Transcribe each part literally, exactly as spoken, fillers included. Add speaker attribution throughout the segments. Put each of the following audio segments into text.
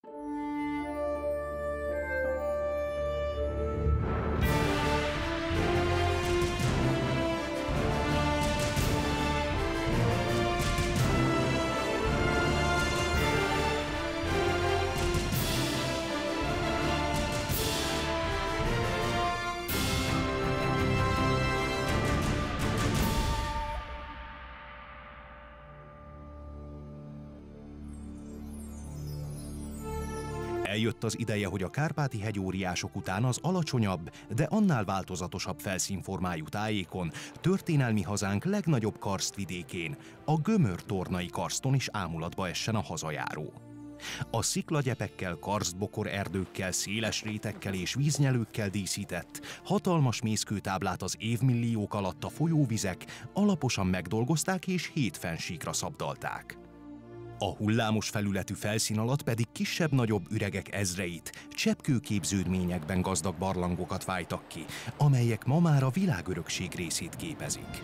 Speaker 1: Eljött az ideje, hogy a kárpáti hegyóriások után az alacsonyabb, de annál változatosabb felszínformájú tájékon, történelmi hazánk legnagyobb karsztvidékén, a Gömör-Tornai karston is ámulatba essen a hazajáró. A sziklagyepekkel, karsztbokor erdőkkel, széles rétekkel és víznyelőkkel díszített, hatalmas mészkőtáblát az évmilliók alatt a folyóvizek alaposan megdolgozták és hét fennsíkra szabdalták. A hullámos felületű felszín alatt pedig kisebb-nagyobb üregek ezreit, cseppkőképződményekben gazdag barlangokat vájtak ki, amelyek ma már a világörökség részét képezik.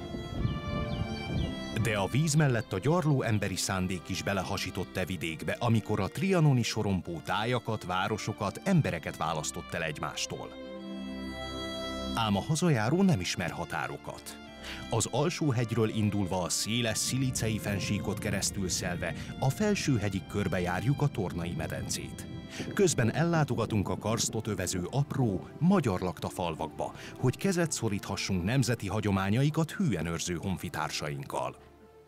Speaker 1: De a víz mellett a gyarló emberi szándék is belehasított e vidékbe, amikor a trianoni sorompó tájakat, városokat, embereket választott el egymástól. Ám a hazajáró nem ismer határokat. Az Alsóhegyről indulva a széles szilicei fennsíkot keresztül szelve a Felsőhegyig körbejárjuk a Tornai medencét. Közben ellátogatunk a karstot övező apró, magyar lakta falvakba, hogy kezet szoríthassunk nemzeti hagyományaikat hűen őrző honfitársainkkal.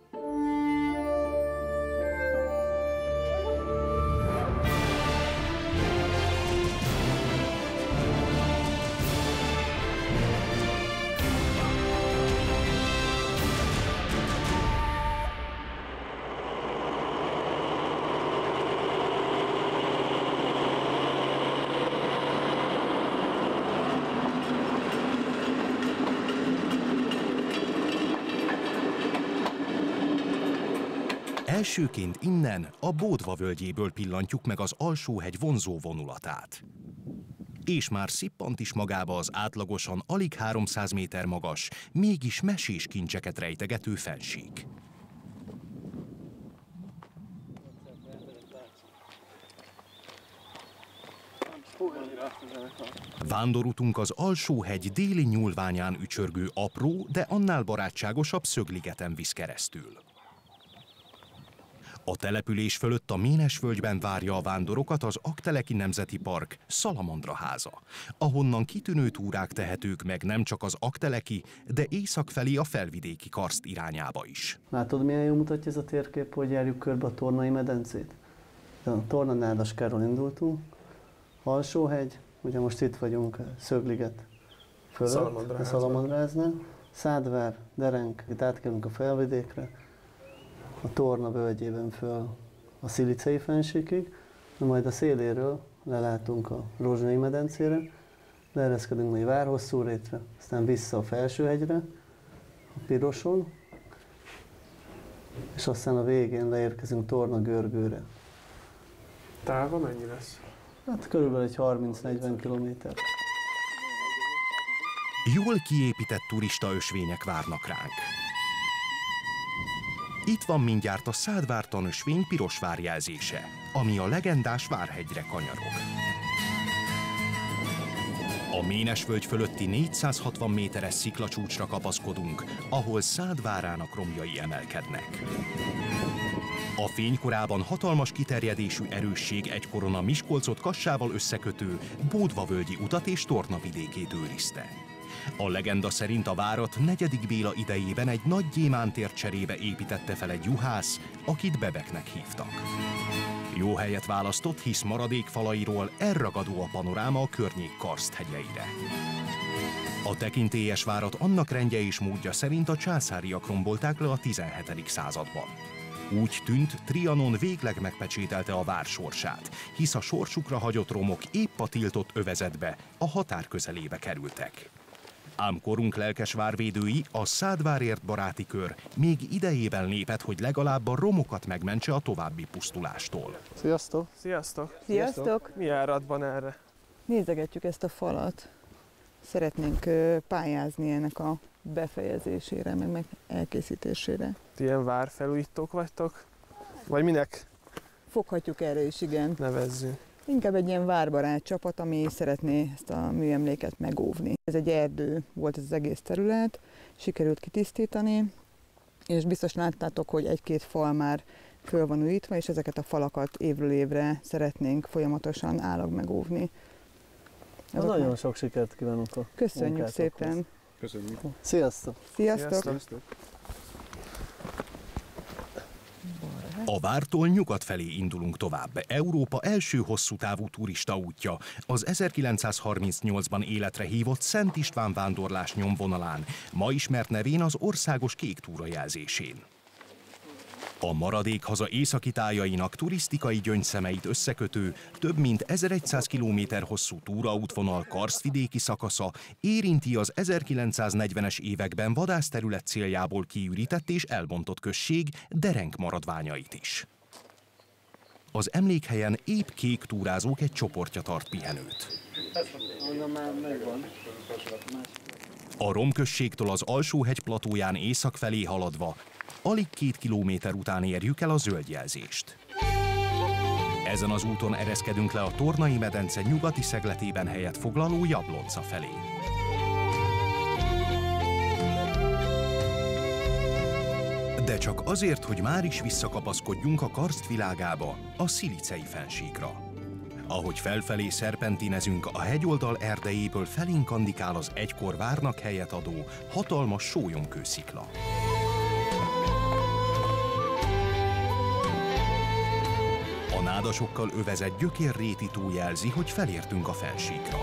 Speaker 1: Elsőként innen, a Bódva völgyéből pillantjuk meg az Alsóhegy vonzó vonulatát. És már szippant is magába az átlagosan alig háromszáz méter magas, mégis mesés kincseket rejtegető fennsík. Vándorutunk az Alsóhegy déli nyúlványán ücsörgő apró, de annál barátságosabb szögligeten visz keresztül. A település fölött a Ménesvölgyben várja a vándorokat az Aggteleki Nemzeti Park Szalamandra háza, ahonnan kitűnő túrák tehetők meg nem csak az aggteleki, de észak felé a felvidéki karszt irányába is.
Speaker 2: Látod, milyen jól mutatja ez a térkép, hogy járjuk körbe a Tornai medencét? A Torna-Nádaskáról indultunk, Alsóhegy, ugye most itt vagyunk Szögliget fölött, a Szalamandráznál, Szádvár, Derenk, itt átkelünk a felvidékre, a Torna völgyében föl a szilicei fennsíkig, de majd a széléről lelátunk a Rozsnyai medencére, leereszkedünk majd Várhosszúrétre, aztán vissza a Felsőhegyre, a Piroson, és aztán a végén leérkezünk Torna-Görgőre.
Speaker 3: Táva mennyi lesz?
Speaker 2: Hát körülbelül egy harminc-negyven kilométer.
Speaker 1: Jól kiépített turista ösvények várnak ránk. Itt van mindjárt a Szádvár tanösvény Pirosvár jelzése, ami a legendás Várhegyre kanyarog. A Ménesvölgy fölötti négyszázhatvan méteres sziklacsúcsra kapaszkodunk, ahol Szádvárának romjai emelkednek. A fénykorában hatalmas kiterjedésű erősség egykoron a Miskolcot Kassával összekötő Bódvavölgyi utat és Torna vidékét őrizte. A legenda szerint a várat negyedik Béla idejében egy nagy gyémántért cserébe építette fel egy juhász, akit Bebeknek hívtak. Jó helyet választott, hisz maradék falairól elragadó a panoráma a környék karsthegyeire. A tekintélyes várat annak rendje és módja szerint a császáriak rombolták le a tizenhetedik században. Úgy tűnt, Trianon végleg megpecsételte a vár sorsát, hisz a sorsukra hagyott romok épp a tiltott övezetbe, a határ közelébe kerültek. Ám korunk lelkes várvédői, a Szádvárért baráti kör még idejében lépett, hogy legalább a romokat megmentse a további pusztulástól.
Speaker 2: Sziasztok!
Speaker 3: Sziasztok!
Speaker 4: Sziasztok!
Speaker 3: Mi árat van erre?
Speaker 4: Nézegetjük ezt a falat. Szeretnénk pályázni ennek a befejezésére, meg, meg elkészítésére.
Speaker 3: Ilyen várfelújítók vagytok? Vagy minek
Speaker 4: Foghatjuk erre is, igen.
Speaker 3: nevezzünk?
Speaker 4: Inkább egy ilyen várbarát csapat, ami szeretné ezt a műemléket megóvni. Ez egy erdő volt ez az egész terület, sikerült kitisztítani, és biztos láttátok, hogy egy-két fal már föl van újítva, és ezeket a falakat évről évre szeretnénk folyamatosan állag megóvni.
Speaker 2: Nagyon már... sok sikert kívánok a
Speaker 4: Köszönjük szépen!
Speaker 3: Köszönjük!
Speaker 2: Sziasztok!
Speaker 4: Sziasztok!
Speaker 3: Sziasztok.
Speaker 1: A vártól nyugat felé indulunk tovább. Európa első hosszútávú turistaútja, az ezerkilencszázharmincnyolcban életre hívott Szent István vándorlás nyomvonalán, ma ismert nevén az Országos Kék Túra jelzésén. A maradék haza északi tájainak turisztikai gyöngyszemeit összekötő, több mint ezerszáz kilométer hosszú túraútvonal karsztvidéki szakasza érinti az ezerkilencszáznegyvenes években vadászterület céljából kiürített és elbontott község derenk maradványait is. Az emlékhelyen épp kék túrázók egy csoportja tart pihenőt. A Romközségtől az Alsóhegy platóján észak felé haladva alig két kilométer után érjük el a zöld jelzést. Ezen az úton ereszkedünk le a Tornai medence nyugati szegletében helyet foglaló Jablonca felé. De csak azért, hogy már is visszakapaszkodjunk a karszt világába, a Szilicei-fennsíkra. Ahogy felfelé szerpentinezünk, a hegyoldal erdejéből felénk kandikál az egykor várnak helyet adó hatalmas sólyomkőszikla. A nádasokkal övezett gyökérréti tó jelzi, hogy felértünk a fennsíkra.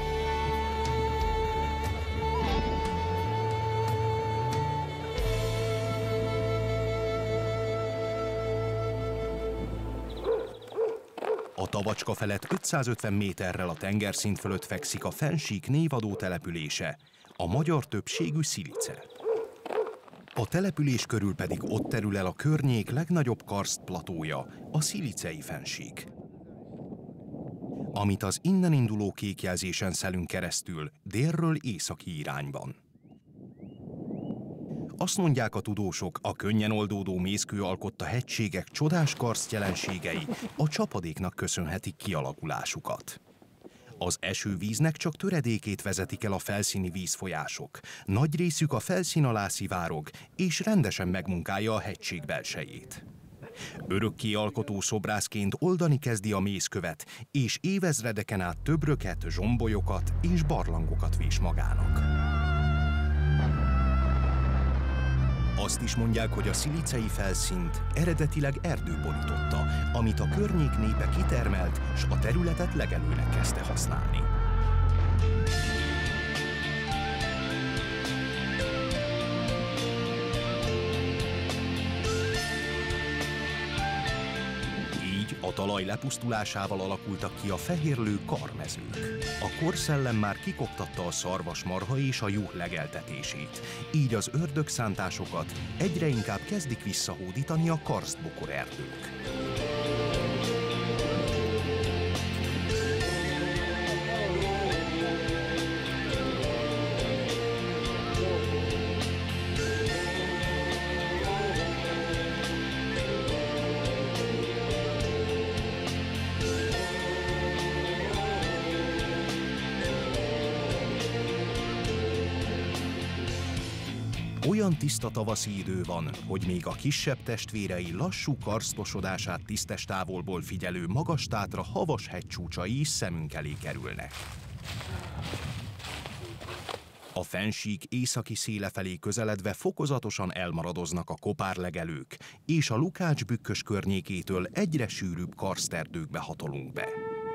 Speaker 1: A Tavacska felett ötszázötven méterrel a tengerszint fölött fekszik a Fennsík névadó települése, a magyar többségű Szilice. A település körül pedig ott terül el a környék legnagyobb karsztplatója, a Szilicei-fennsík. Amit az innen induló kékjelzésen szelünk keresztül, délről északi irányban. Azt mondják a tudósok, a könnyen oldódó mészkő alkotta hegységek csodás karsztjelenségei a csapadéknak köszönhetik kialakulásukat. Az esővíznek csak töredékét vezetik el a felszíni vízfolyások, nagy részük a felszín alá szivárog, és rendesen megmunkálja a hegység belsejét. Örökké alkotó szobrászként oldani kezdi a mészkövet, és évezredeken át töbröket, zsombolyokat és barlangokat vés magának. Azt is mondják, hogy a szilicei felszínt eredetileg erdő borította, amit a környék népe kitermelt, s a területet legelőnek kezdte használni. Így a talaj lepusztulásával alakultak ki a fehérlő karmezők. A korszellem már kikoptatta a szarvasmarha és a juh legeltetését, így az ördögszántásokat egyre inkább kezdik visszahódítani a karsztbokor erdők. Olyan tiszta tavaszi idő van, hogy még a kisebb testvérei lassú karsztosodását tisztes távolból figyelő Magas-Tátra havas hegycsúcsai is szemünk elé kerülnek. A Fennsík északi széle felé közeledve fokozatosan elmaradoznak a kopárlegelők, és a Lukács-bükkös környékétől egyre sűrűbb karszterdőkbe hatolunk be.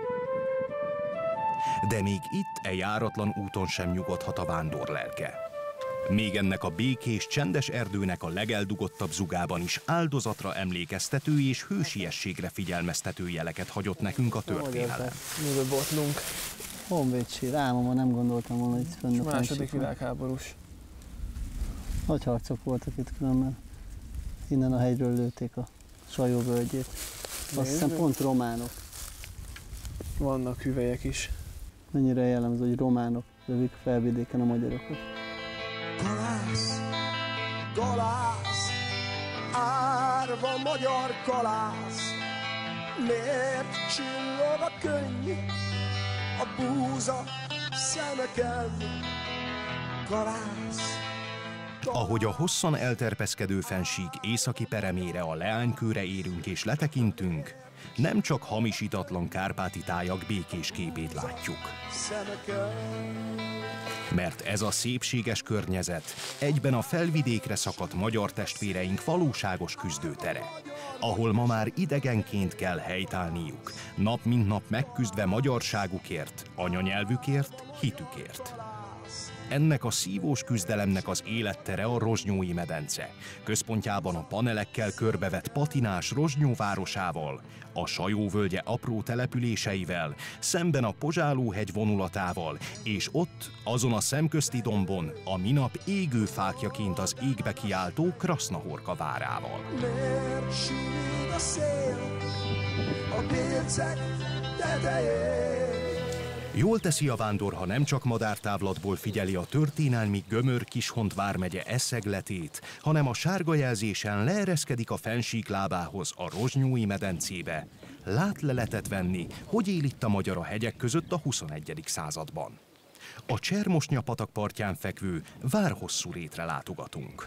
Speaker 1: De még itt e járatlan úton sem nyugodhat a vándorlelke. Még ennek a békés, csendes erdőnek a legeldugottabb zugában is áldozatra emlékeztető és hősiességre figyelmeztető jeleket hagyott nekünk a történelem.
Speaker 3: Miről botlunk?
Speaker 2: Honvédsír, álmomban nem gondoltam volna, hogy fönn a
Speaker 3: második világháborús.
Speaker 2: Nagy harcok voltak itt különben. Innen a hegyről lőtték a Sajó völgyét. Azt hiszem pont románok.
Speaker 3: Vannak hüvelyek is.
Speaker 2: Mennyire jellemző, hogy románok lövik felvidéken a magyarokat.
Speaker 5: Kalász, kalász, árva magyar kalász, Miért csillog a könny a búza szemeken? Kalász.
Speaker 1: Ahogy a hosszan elterpeszkedő fennsík északi peremére, a Leánykőre érünk és letekintünk, nem csak hamisítatlan kárpáti tájak békés képét látjuk. Mert ez a szépséges környezet egyben a felvidékre szakadt magyar testvéreink valóságos küzdőtere, ahol ma már idegenként kell helytállniuk, nap mint nap megküzdve magyarságukért, anyanyelvükért, hitükért. Ennek a szívós küzdelemnek az élettere a Rozsnyói medence. Központjában a panelekkel körbevett patinás Rozsnyó városával, a Sajóvölgye apró településeivel, szemben a Pozsálóhegy vonulatával, és ott, azon a szemközti dombon, a minap égő fákjaként az égbe kiáltó Krasznahorka várával.
Speaker 5: Miért sír a szél a pécek tetején?
Speaker 1: Jól teszi a vándor, ha nem csak madártávlatból figyeli a történelmi Gömör-Kishont vármegye eszegletét, hanem a sárga jelzésen leereszkedik a fennsík lábához a Rozsnyói medencébe. Lát leletet venni, hogy él itt a magyar a hegyek között a huszonegyedik században. A Csermosnya patak partján fekvő Várhosszúrétre látogatunk.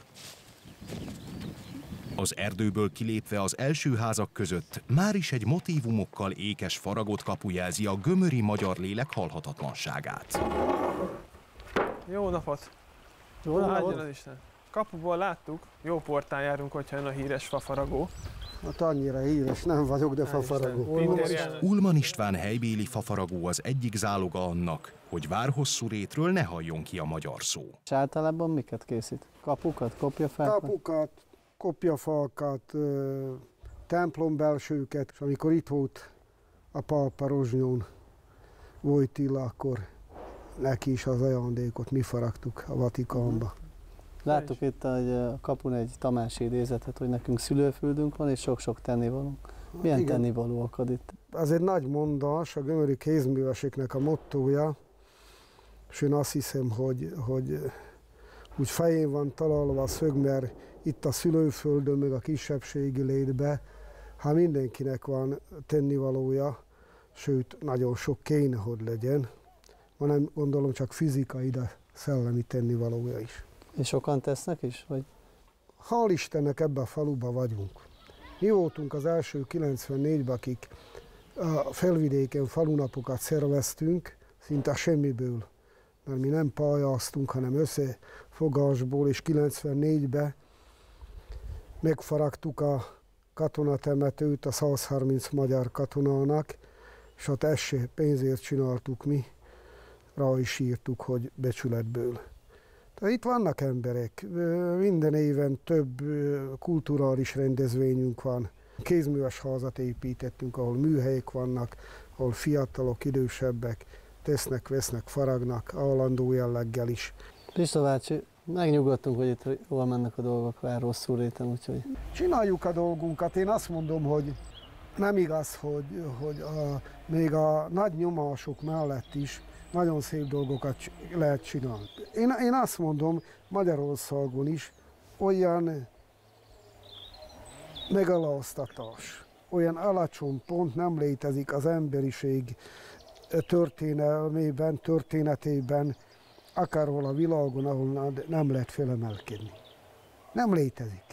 Speaker 1: Az erdőből kilépve az első házak között máris egy motívumokkal ékes faragott kapu jelzi a gömöri magyar lélek halhatatlanságát.
Speaker 3: Jó napot!
Speaker 2: Jó napot!
Speaker 3: Áldjon az Isten! Kapuból láttuk, jó portán járunk, hogyha jön a híres fafaragó.
Speaker 6: Hát annyira híres nem vagyok, de fafaragó.
Speaker 1: Ulman István helybéli fafaragó az egyik záloga annak, hogy Várhosszúrétről ne halljon ki a magyar szó.
Speaker 2: És általában miket készít? Kapukat, kopjafákat?
Speaker 6: Kapukat, kopjafalkat, templombelsőket, és amikor itt volt a Palpa Rozsnyón, Wojtyla, akkor neki is az ajándékot mi faragtuk a Vatikánba.
Speaker 2: Láttuk itt hogy a kapun egy Tamási idézetet, hogy nekünk szülőföldünk van és sok-sok tennivalónk. Milyen
Speaker 6: Igen.
Speaker 2: tennivaló akad itt?
Speaker 6: Ez egy nagy mondás, a gömöri kézműveseknek a mottója, és én azt hiszem, hogy, hogy úgy fején van találva a szög, mert itt a szülőföldön, meg a kisebbségi létbe, ha mindenkinek van tennivalója, sőt, nagyon sok kéne, hogy legyen, ma nem gondolom csak fizikai, de szellemi tennivalója is.
Speaker 2: És sokan tesznek is? Vagy?
Speaker 6: Hál' Istennek ebben a faluban vagyunk. Mi voltunk az első kilencvennégyben, akik a felvidéken falunapokat szerveztünk, szinte semmiből, mert mi nem pályáztunk, hanem összefogásból, és kilencvennégyben megfaragtuk a katonatemetőt a százharminc magyar katonának, és ott ezt se pénzért csináltuk mi, rá is írtuk, hogy becsületből. Tehát itt vannak emberek, minden éven több kulturális rendezvényünk van. Kézműves házat építettünk, ahol műhelyek vannak, ahol fiatalok, idősebbek tesznek, vesznek, faragnak, állandó jelleggel is.
Speaker 2: Pista bácsi, megnyugodtunk, hogy itt jól mennek a dolgok Várhosszúréten, úgyhogy...
Speaker 6: Csináljuk a dolgunkat. Én azt mondom, hogy nem igaz, hogy, hogy a, még a nagy nyomások mellett is nagyon szép dolgokat lehet csinálni. Én, én azt mondom, Magyarországon is olyan megaláztatás, olyan alacsony pont nem létezik az emberiség történelmében, történetében, akárhol a világon, ahol nem lehet felemelkedni. Nem létezik.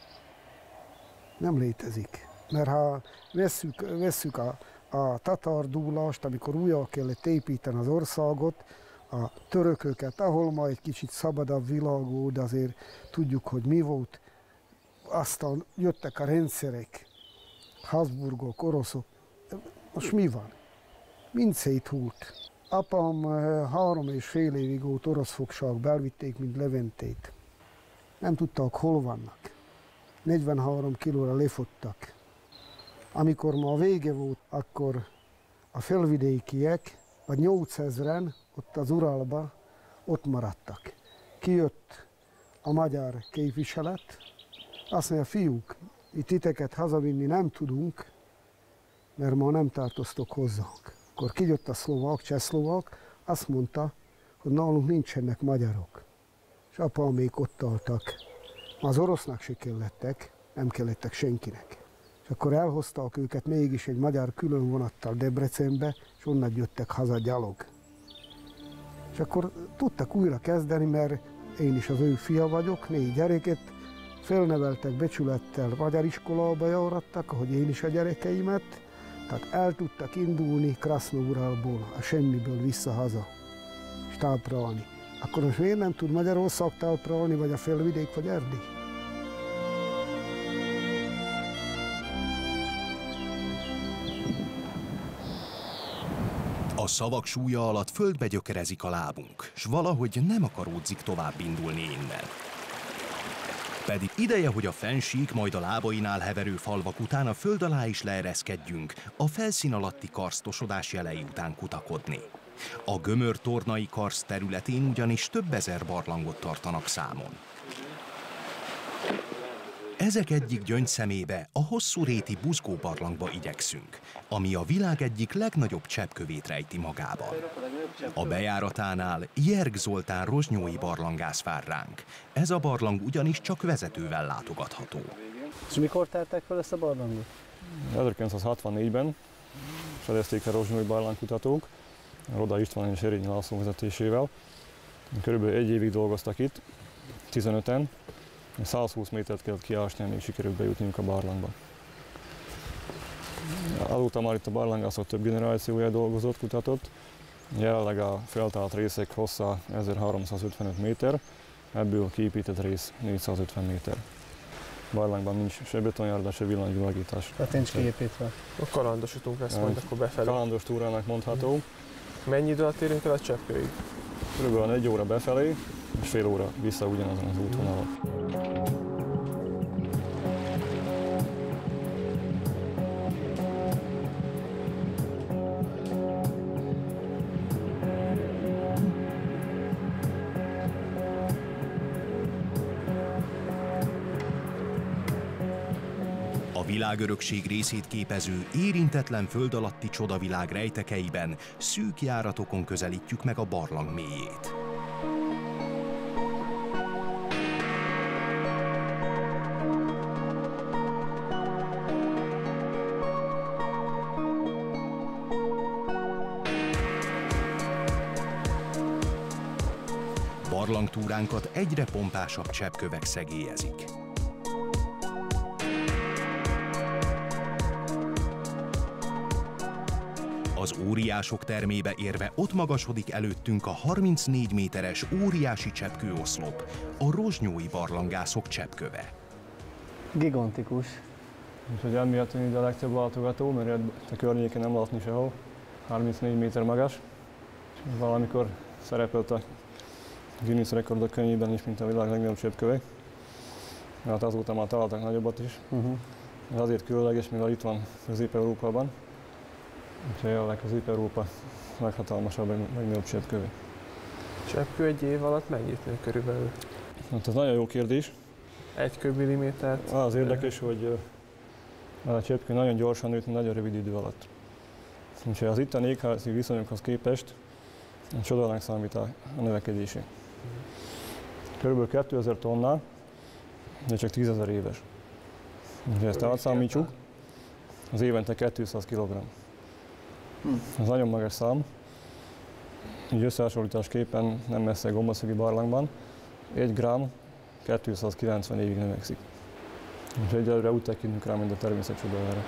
Speaker 6: Nem létezik. Mert ha vesszük, vesszük a, a tatardúlást, amikor újra kellett építeni az országot, a törököket, ahol ma egy kicsit szabadabb világ volt, de azért tudjuk, hogy mi volt. Aztán jöttek a rendszerek, Habsburgok, oroszok. Most mi van? Mind széthult. Apám három és fél évig volt orosz fogságba, elvitték, mint Leventét. Nem tudtak, hol vannak. negyvenhárom kilóra lefogytak. Amikor ma a vége volt, akkor a felvidékiek, vagy nyolcezren, ott az Uralba, ott maradtak. Kijött a magyar képviselet, azt mondja, fiúk, itt titeket hazavinni nem tudunk, mert ma nem tartoztok hozzánk. Akkor kijött a szlovák, csehszlovák, azt mondta, hogy nálunk nincsenek magyarok. És apámék ott álltak. Az orosznak se kellettek, nem kellettek senkinek. És akkor elhoztak őket mégis egy magyar különvonattal Debrecenbe, és onnan jöttek haza gyalog. És akkor tudtak újra kezdeni, mert én is az ő fia vagyok, négy gyereket, felneveltek becsülettel, magyar iskolába járattak, ahogy én is a gyerekeimet, tehát el tudtak indulni Krasznóuralból, a semmiből vissza-haza, és talprálni. Akkor most miért nem tud Magyarország talprálni, vagy a Felvidék, vagy Erdély?
Speaker 1: A szavak súlya alatt földbe gyökerezik a lábunk, s valahogy nem akaródzik tovább indulni innen. Pedig ideje, hogy a fennsík, majd a lábainál heverő falvak után a föld alá is leereszkedjünk, a felszín alatti karsztosodás jelei után kutakodni. A gömör-tornai karszt területén ugyanis több ezer barlangot tartanak számon. Ezek egyik gyöngyszemébe, a hosszúréti buzgóbarlangba igyekszünk, ami a világ egyik legnagyobb cseppkövét rejti magában. A bejáratánál Jerg Zoltán rozsnyói barlangász vár ránk. Ez a barlang ugyanis csak vezetővel látogatható.
Speaker 2: És mikor tárták fel ezt a barlangot?
Speaker 7: ezerkilencszázhatvannégyben fedezték a rozsnyói barlangkutatók, Roda István és Erényi László vezetésével. Körülbelül egy évig dolgoztak itt, tizenöten. százhúsz métert kellett kiásni, amíg sikerült bejutniuk a barlangba. Azóta már itt a barlangászok több generációja dolgozott, kutatott. Jelenleg a feltárt részek hossza ezerháromszázötvenöt méter, ebből kiépített rész négyszázötven méter. Barlangban nincs se betonjárda, se villanyvilágítás.
Speaker 2: Tehát nincs kiépítve.
Speaker 3: A kalandosítunk lesz majd akkor befelé.
Speaker 7: Kalandos túrának mondható.
Speaker 3: Mennyi idő alatt érünk el a Cseppkőig?
Speaker 7: Körülbelül egy óra befelé, és fél óra vissza ugyanazon az útvonalon.
Speaker 1: A világörökség részét képező, érintetlen föld alatti csodavilág rejtekeiben szűk járatokon közelítjük meg a barlang mélyét. Barlangtúránkat egyre pompásabb cseppkövek szegélyezik. Az óriások termébe érve ott magasodik előttünk a harmincnégy méteres óriási cseppkőoszlop, a rozsnyói barlangászok cseppköve.
Speaker 2: Gigantikus.
Speaker 7: Úgyhogy emiatt jön ide a legtöbb látogató, mert a környéken nem látni sehol. harmincnégy méter magas. Valamikor szerepelt a Guinness rekordok könyvében is, mint a világ legnagyobb cseppköve. Hát azóta már találtak nagyobbat is. Uh-huh. Ez azért különleges, mivel itt van Közép-Európában. Úgyhogy jelenleg Közép-Európa leghatalmasabb, legnagyobb cseppköve.
Speaker 3: Cseppkő egy év alatt mennyit nő körülbelül?
Speaker 7: Hát ez nagyon jó kérdés.
Speaker 3: Egy köbmillimétert?
Speaker 7: Az érdekes, hogy a cseppkő nagyon gyorsan nőtt, nagyon rövid idő alatt. Úgyhogy az itteni éghajlati viszonyokhoz képest csodának számít a növekedése. Körülbelül kétezer tonna, de csak tízezer éves. Úgyhogy ezt átszámítsuk, az évente kétszáz kilogramm. Ez nagyon magas szám. Így összehasonlításképpen nem messze Gombaszögi barlangban egy gramm kétszázkilencven évig növekszik. Úgyhogy egyelőre úgy tekintünk rá, mint a természet csodájára.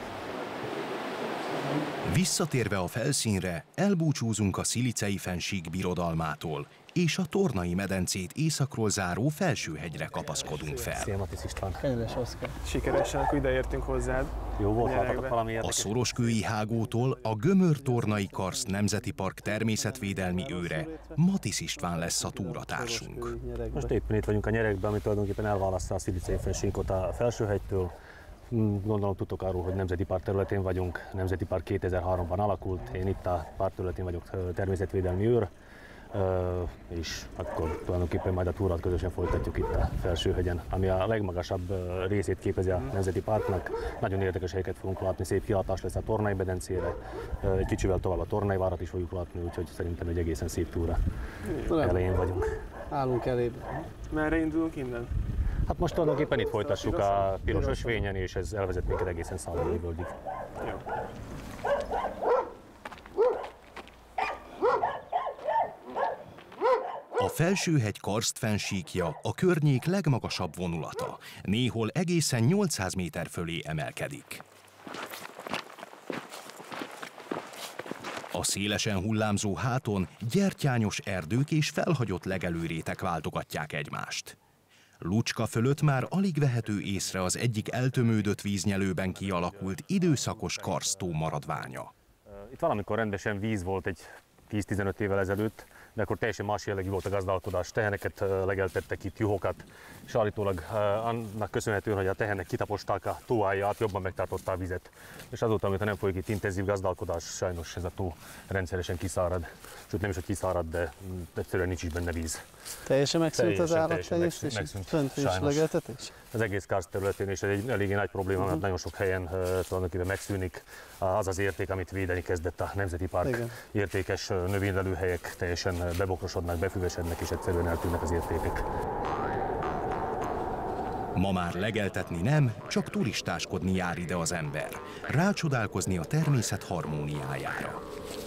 Speaker 1: Visszatérve a felszínre, elbúcsúzunk a Szilicei fennsík birodalmától, és a Tornai medencét északról záró Felsőhegyre kapaszkodunk fel.
Speaker 8: Szia, Matisz István.
Speaker 2: Kedves Oszkár.
Speaker 3: Sikeresen, akkor ide értünk hozzád.
Speaker 8: Jó volt, hallottatok valami
Speaker 1: A
Speaker 8: érdekes?
Speaker 1: Szoroskői hágótól a Gömör-Tornai Karszt Nemzeti Park természetvédelmi őre, Matisz István lesz a túratársunk.
Speaker 8: Most éppen itt vagyunk a nyerekben, ami tulajdonképpen elválasztja a Szilicei fennsíkot a Felsőhegytől. Gondolom tudtok arról, hogy Nemzeti Park területén vagyunk. Nemzeti Park kétezer-háromban alakult, én itt a park területén vagyok természetvédelmi őr. És akkor tulajdonképpen majd a túrát közösen folytatjuk itt a Felsőhegyen, ami a legmagasabb részét képezi a Nemzeti Parknak. Nagyon érdekes helyeket fogunk látni, szép kihatás lesz a Tornai medencére, egy kicsivel tovább a Tornai várat is fogjuk látni, úgyhogy szerintem egy egészen szép túra elején vagyunk.
Speaker 2: Állunk elébe.
Speaker 3: Merre indulunk innen?
Speaker 8: Hát most tulajdonképpen itt folytassuk a piros ösvényen, és ez elvezet minket egészen Szalai völgyig.
Speaker 1: A Felsőhegy karsztfennsíkja a környék legmagasabb vonulata, néhol egészen nyolcszáz méter fölé emelkedik. A szélesen hullámzó háton gyertyányos erdők és felhagyott legelőrétek váltogatják egymást. Lucska fölött már alig vehető észre az egyik eltömődött víznyelőben kialakult időszakos karsttó maradványa.
Speaker 8: Itt valamikor rendesen víz volt egy tíz-tizenöt évvel ezelőtt, de akkor teljesen más jellegű volt a gazdálkodás. Teheneket legeltettek itt, juhokat, és állítólag annak köszönhetően, hogy a tehenek kitaposták a tóáját, jobban megtartotta a vizet. És azóta, amikor nem folyik itt intenzív gazdálkodás, sajnos ez a tó rendszeresen kiszárad. Sőt, nem is, hogy kiszárad, de egyszerűen nincs is benne víz.
Speaker 2: Teljesen megszűnt az állattenyésztés?
Speaker 8: Megszűnt,
Speaker 2: fönt is legeltetés?
Speaker 8: Az egész karst területén, és ez egy eléggé nagy probléma, mert nagyon sok helyen uh, tulajdonképpen megszűnik az az érték, amit védeni kezdett a Nemzeti Park. Igen. Értékes növénylelőhelyek teljesen bebokrosodnak, befüvesednek, és egyszerűen eltűnnek az értékek.
Speaker 1: Ma már legeltetni nem, csak turistáskodni jár ide az ember. Rácsodálkozni a természet harmóniájára.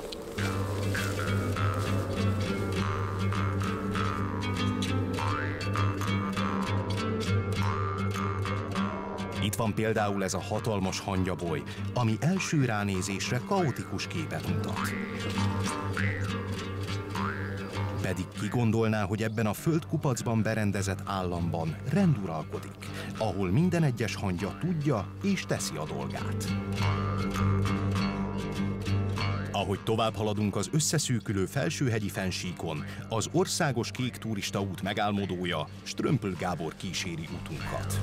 Speaker 1: Itt van például ez a hatalmas hangyaboly, ami első ránézésre kaotikus képet mutat. Pedig ki gondolná, hogy ebben a földkupacban berendezett államban rend uralkodik, ahol minden egyes hangya tudja és teszi a dolgát. Ahogy tovább haladunk az összeszűkülő Felsőhegyi fennsíkon, az országos kék turistaút megálmodója, Strömpl Gábor kíséri utunkat.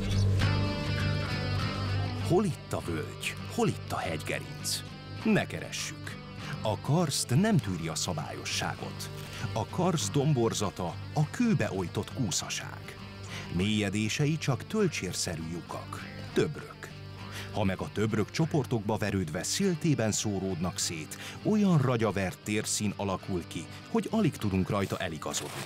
Speaker 1: Hol itt a völgy, hol itt a hegygerinc? Ne keressük! A karszt nem tűri a szabályosságot. A karszt domborzata a kőbe ojtott kúszaság. Mélyedései csak tölcsérszerű lyukak, töbrök. Ha meg a töbrök csoportokba verődve széltében szóródnak szét, olyan ragyavert térszín alakul ki, hogy alig tudunk rajta eligazodni.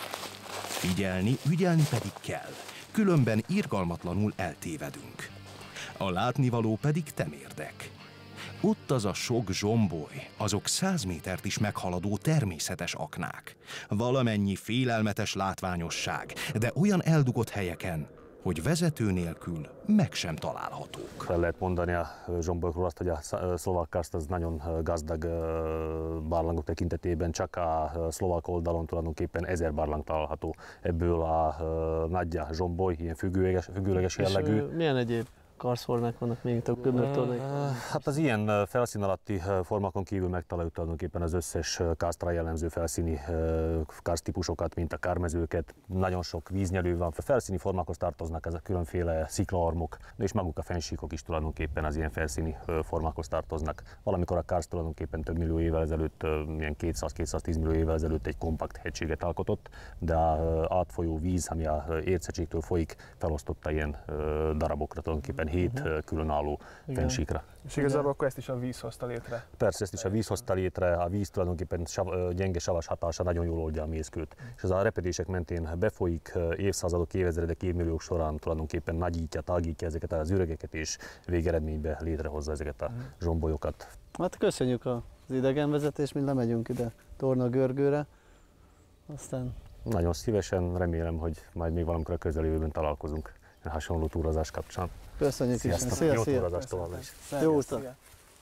Speaker 1: Figyelni, ügyelni pedig kell, különben irgalmatlanul eltévedünk. A látnivaló pedig temérdek. Ott az a sok zsomboly, azok száz métert is meghaladó természetes aknák. Valamennyi félelmetes látványosság, de olyan eldugott helyeken, hogy vezető nélkül meg sem találhatók.
Speaker 8: Fel lehet mondani a zsombolykról azt, hogy a szlovák karszt az nagyon gazdag barlangok tekintetében, csak a szlovák oldalon tulajdonképpen ezer barlang található. Ebből a nagyja zsomboly, ilyen függőleges, függőleges jellegű.
Speaker 2: És milyen egyéb karszformák vannak még itt a gömbörtornék?
Speaker 8: Hát az ilyen felszín alatti formákon kívül megtaláljuk tulajdonképpen az összes karsztra jellemző felszíni karsztípusokat, mint a kármezőket. Nagyon sok víznyelő van, a felszíni formákhoz tartoznak ezek különféle sziklaarmok, és maguk a fennsíkok is tulajdonképpen az ilyen felszíni formákhoz tartoznak. Valamikor a karszt tulajdonképpen több millió évvel ezelőtt, ilyen kétszáz-kétszáztíz millió évvel ezelőtt egy kompakt hegységet alkotott, de az átfolyó víz, ami a érchegységtől folyik, felosztotta ilyen darabokra, tulajdonképpen hét uh-huh. különálló fennsíkra.
Speaker 3: És igazából akkor ezt is a víz hozta létre?
Speaker 8: Persze, ezt is a víz hozta létre, a víz tulajdonképpen sav, gyenge savas hatása nagyon jól oldja a mészkőt. És ez a repedések mentén befolyik évszázadok, évezredek, évmilliók során tulajdonképpen nagyítja, tágítja ezeket az üregeket, és végeredményben létrehozza ezeket a zsombolyokat.
Speaker 2: Hát köszönjük az idegenvezetést, mi lemegyünk ide Torna Görgőre, aztán...
Speaker 8: Nagyon szívesen, remélem, hogy majd még valamikor a közeljövőben találkozunk hasonló túrázás kapcsán.
Speaker 2: Köszönjük is.
Speaker 8: Szia, jó túrázást továbbra is.
Speaker 2: Jó utat!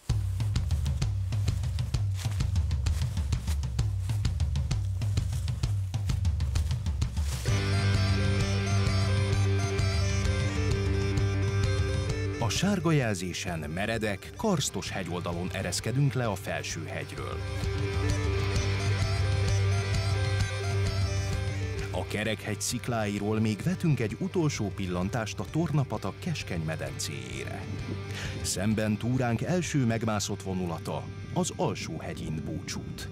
Speaker 1: A sárga jelzésen meredek, karsztos hegyoldalon ereszkedünk le a Felsőhegyről. A Kerekhegy szikláiról még vetünk egy utolsó pillantást a Tornapatak keskeny medencéjére. Szemben túránk első megmászott vonulata, az Alsóhegyin búcsút.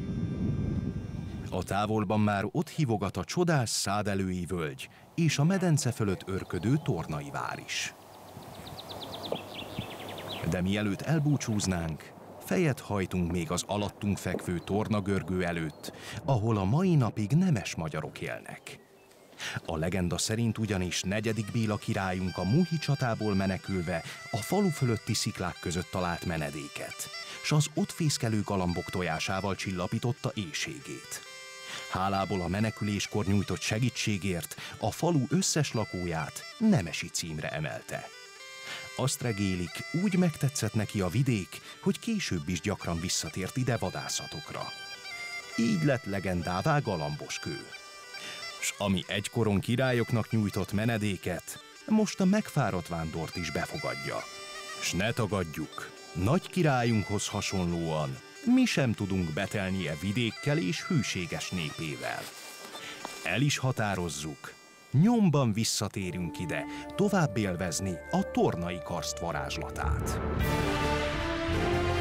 Speaker 1: A távolban már ott hívogat a csodás Szádelői völgy és a medence fölött örködő Tornai vár is. De mielőtt elbúcsúznánk, fejet hajtunk még az alattunk fekvő Torna Görgő előtt, ahol a mai napig nemes magyarok élnek. A legenda szerint ugyanis negyedik Béla királyunk a Muhi csatából menekülve a falu fölötti sziklák között talált menedéket, s az ott fészkelő galambok tojásával csillapította éhségét. Hálából a meneküléskor nyújtott segítségért a falu összes lakóját nemesi címre emelte. Azt regélik, úgy megtetszett neki a vidék, hogy később is gyakran visszatért ide vadászatokra. Így lett legendává Galamboskő. S ami egykoron királyoknak nyújtott menedéket, most a megfáradt vándort is befogadja. S ne tagadjuk, nagy királyunkhoz hasonlóan mi sem tudunk betelni e vidékkel és hűséges népével. El is határozzuk, nyomban visszatérünk ide, tovább élvezni a tornai karszt varázslatát.